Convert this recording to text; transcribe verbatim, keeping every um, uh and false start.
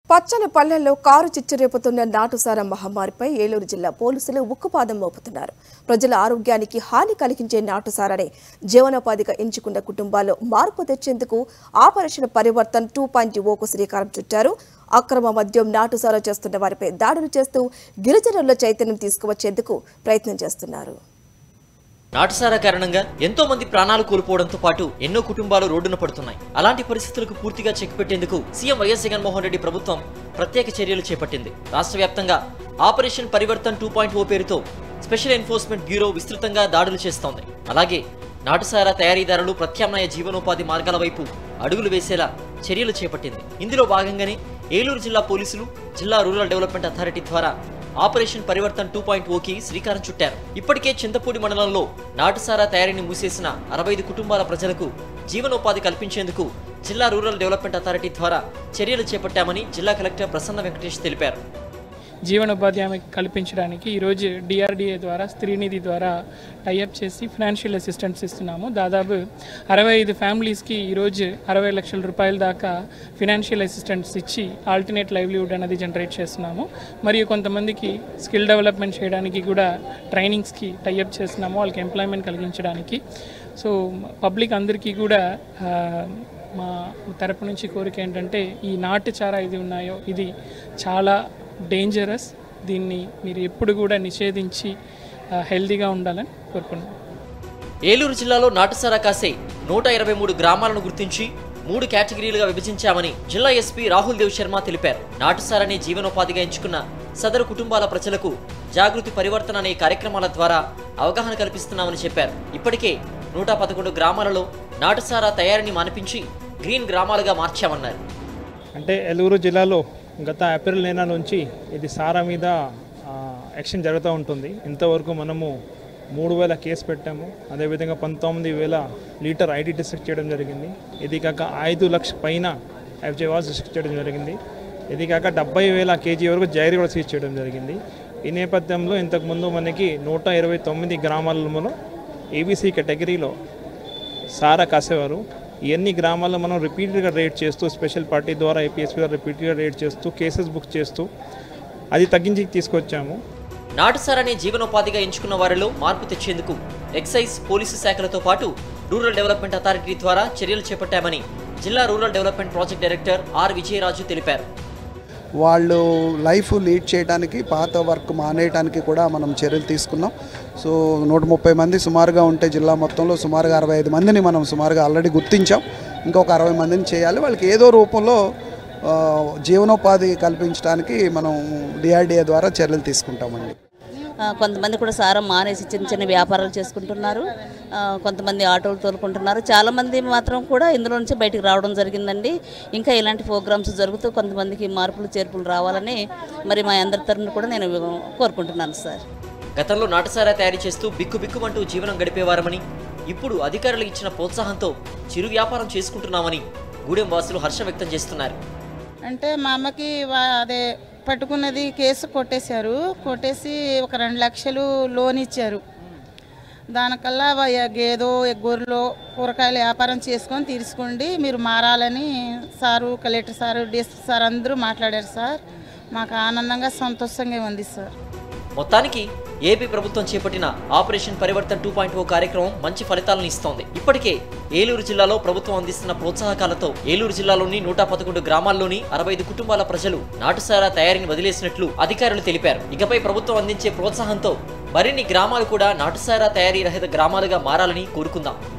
పచ్చని పల్లెల్లో కారు చిచ్చురేపుతున్న నాటుసారా మహమ్మారిపై ఏలూరు జిల్లా పోలీసులు ఉక్కుపాదం మోపుతున్నారు. ప్రజల ఆరోగ్యానికి హాని కలిగించే నాటుసారానే జీవనోపాధిగా ఎంచుకున్న కుటుంబాల్లో మార్పు తెచ్చేందుకు ఆపరేషన్ పరివర్తన్ టూ పాయింట్ ఓకు శ్రీకారం చుట్టారు. అక్రమ మద్యం నాటుసారా చేస్తున్న వారిపై దాడులు చేస్తూ గిరిజనుల్లో చైతన్యం తీసుకువచ్చేందుకు ప్రయత్నం చేస్తున్నారు. నాటుసారా కారణంగా ఎంతో మంది ప్రాణాలు కోల్పోవడంతో పాటు ఎన్నో కుటుంబాలు రోడ్డున పడుతున్నాయి. అలాంటి పరిస్థితులకు పూర్తిగా చెక్ పెట్టేందుకు సీఎం వైఎస్ జగన్మోహన్ రెడ్డి ప్రభుత్వం ప్రత్యేక చర్యలు చేపట్టింది. రాష్ట్ర వ్యాప్తంగా operation Parivartan two point O పేరుతో స్పెషల్ ఎన్ఫోర్స్మెంట్ బ్యూరో విస్తృతంగా దాడులు చేస్తోంది. అలాగే నాటుసారా తయారీదారులు ప్రత్యామ్నాయ జీవనోపాధి మార్గాల వైపు అడుగులు వేసేలా చర్యలు చేపట్టింది. ఇందులో భాగంగానే ఏలూరు జిల్లా పోలీసులు జిల్లా రూరల్ డెవలప్మెంట్ అథారిటీ ద్వారా ఆపరేషన్ పరివర్తన్ టూ పాయింట్ ఓకి శ్రీకారం చుట్టారు. ఇప్పటికే చింతపూడి మండలంలో నాటుసారా తయారీని మూసేసిన అరవై ఐదు కుటుంబాల ప్రజలకు జీవనోపాధి కల్పించేందుకు జిల్లా రూరల్ డెవలప్మెంట్ అథారిటీ ద్వారా చర్యలు చేపట్టామని జిల్లా కలెక్టర్ ప్రసన్న వెంకటేష్ తెలిపారు. జీవనోపాధి కల్పించడానికి ఈరోజు డిఆర్డిఏ ద్వారా స్త్రీనిధి ద్వారా టైఅప్ చేసి ఫైనాన్షియల్ అసిస్టెన్స్ ఇస్తున్నాము. దాదాపు అరవై ఐదు ఫ్యామిలీస్కి ఈరోజు అరవై లక్షల రూపాయల దాకా ఫైనాన్షియల్ అసిస్టెన్స్ ఇచ్చి ఆల్టర్నేట్ లైవ్లీవుడ్ అనేది జనరేట్ చేస్తున్నాము. మరియు కొంతమందికి స్కిల్ డెవలప్మెంట్ చేయడానికి కూడా ట్రైనింగ్స్కి టైఅప్ చేస్తున్నాము, వాళ్ళకి ఎంప్లాయ్మెంట్ కలిగించడానికి. సో పబ్లిక్ అందరికీ కూడా మా తరపు నుంచి కోరిక ఏంటంటే ఈ నాటు చారా ఇది ఉన్నాయో ఇది చాలా డేంజరస్. దీన్ని మీరు ఎప్పుడు కూడా నిషేధించి హెల్దీగా ఉండాలని కోరుకున్నాను. ఏలూరు జిల్లాలో నాటుసారా కాసే నూట ఇరవై మూడు గ్రామాలను గుర్తించి మూడు కేటగిరీలుగా విభజించామని జిల్లా ఎస్పీ రాహుల్ దేవ్ శర్మ తెలిపారు. నాటుసారాని జీవనోపాధిగా ఎంచుకున్న సదరు కుటుంబాల ప్రజలకు జాగృతి పరివర్తన అనే కార్యక్రమాల ద్వారా అవగాహన కల్పిస్తున్నామని చెప్పారు. ఇప్పటికే నూట పదకొండు గ్రామాలలో నాటుసారా తయారీని మానిపించి గ్రీన్ గ్రామాలుగా మార్చామన్నారు. అంటే ఏలూరు జిల్లాలో గత ఏప్రిల్ నెల నుంచి ఇది సారా మీద యాక్షన్ జరుగుతూ ఉంటుంది. ఇంతవరకు మనము మూడు వేల కేసు పెట్టాము. అదేవిధంగా పంతొమ్మిది వేల లీటర్ ఐటీ డిస్ట్రిక్ట్ చేయడం జరిగింది. ఇది కాక ఐదు లక్షల పైన ఎఫ్జేవాస్ డిస్ట్రిక్ట్ చేయడం జరిగింది. ఇది కాక డెబ్బై వేల కేజీ వరకు జైరీ కూడా సీజ్ చేయడం జరిగింది. ఈ నేపథ్యంలో ఇంతకుముందు మనకి నూట ఇరవై తొమ్మిది గ్రామాలలో ఏబీసీ కేటగిరీలో సారా కాసేవారు. ఇవన్నీ గ్రామాల్లో మనం రిపీటెడ్గా రేడ్ చేస్తూ స్పెషల్ పార్టీ ద్వారా ఏపీఎస్పీ ద్వారా రిపీటెడ్గా రేడ్ చేస్తూ కేసెస్ బుక్ చేస్తూ అది తగ్గించి తీసుకొచ్చాము. నాటుసారాని జీవనోపాధిగా ఎంచుకున్న వారిలో మార్పు తెచ్చేందుకు ఎక్సైజ్ పోలీసు శాఖలతో పాటు రూరల్ డెవలప్మెంట్ అథారిటీ ద్వారా చర్యలు చేపట్టామని జిల్లా rural development project director R Vijayaraju తెలిపారు. వాళ్ళు లైఫ్ లీడ్ చేయడానికి పాత వర్క్ మానేయడానికి కూడా మనం చర్యలు తీసుకున్నాం. సో నూట ముప్పై మంది సుమారుగా ఉంటే జిల్లా మొత్తంలో సుమారుగా అరవై ఐదు మందిని మనం సుమారుగా ఆల్రెడీ గుర్తించాం. ఇంకొక అరవై మందిని చేయాలి. వాళ్ళకి ఏదో రూపంలో జీవనోపాధి కల్పించడానికి మనం డిఆర్డిఏ ద్వారా చర్యలు తీసుకుంటామండి. కొంతమంది కూడా సారా మానేసి చిన్న చిన్న వ్యాపారాలు చేసుకుంటున్నారు. కొంతమంది ఆటోలు తోలుకుంటున్నారు. చాలామంది మాత్రం కూడా ఇందులో నుంచి బయటికి రావడం జరిగిందండి. ఇంకా ఇలాంటి ప్రోగ్రామ్స్ జరుగుతూ కొంతమందికి మార్పులు చేర్పులు రావాలని మరి మా అందరి తరఫున కూడా నేను కోరుకుంటున్నాను సార్. గతంలో నాటుసారా తయారు చేస్తూ బిక్కు బిక్కుమంటూ జీవనం గడిపేవారమని, ఇప్పుడు అధికారులు ఇచ్చిన ప్రోత్సాహంతో చిరు వ్యాపారం చేసుకుంటున్నామని గూడెం వాసులు హర్షం వ్యక్తం చేస్తున్నారు. అంటే మా అమ్మకి అదే పట్టుకున్నది కేసు కొట్టేశారు. కొట్టేసి ఒక రెండు లక్షలు లోన్ ఇచ్చారు. దానికల్లా గేదో గొర్రెలో కూరగాయలు వ్యాపారం చేసుకొని తీసుకోండి, మీరు మారాలని sir collector sir DSP sir అందరూ మాట్లాడారు సార్. మాకు ఆనందంగా సంతోషంగా ఉంది సార్. మొత్తానికి ఏపీ ప్రభుత్వం చేపట్టిన operation Parivartan two point O కార్యక్రమం మంచి ఫలితాలను ఇస్తోంది. ఇప్పటికే ఏలూరు జిల్లాలో ప్రభుత్వం అందిస్తున్న ప్రోత్సాహకాలతో ఏలూరు జిల్లాలోని నూట పదకొండు గ్రామాల్లోని అరవై ఐదు కుటుంబాల ప్రజలు నాటుసారా తయారీని వదిలేసినట్లు అధికారులు తెలిపారు. ఇకపై ప్రభుత్వం అందించే ప్రోత్సాహంతో మరిన్ని గ్రామాలు కూడా నాటుసారా తయారీ రహిత గ్రామాలుగా మారాలని కోరుకుందాం.